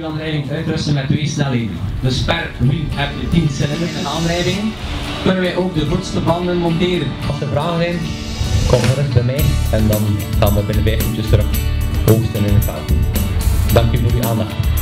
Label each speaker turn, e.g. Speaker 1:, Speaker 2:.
Speaker 1: aandrijving uitrusten met 2 snelheden. Dus per wiel heb je 10 cilinders en aandrijvingen. Kunnen wij ook de voorste banden monteren.
Speaker 2: Als er vragen zijn, kom gerust bij mij en dan gaan we binnen 5 minuutjes terug oogsten in het veld. Dank u voor uw aandacht.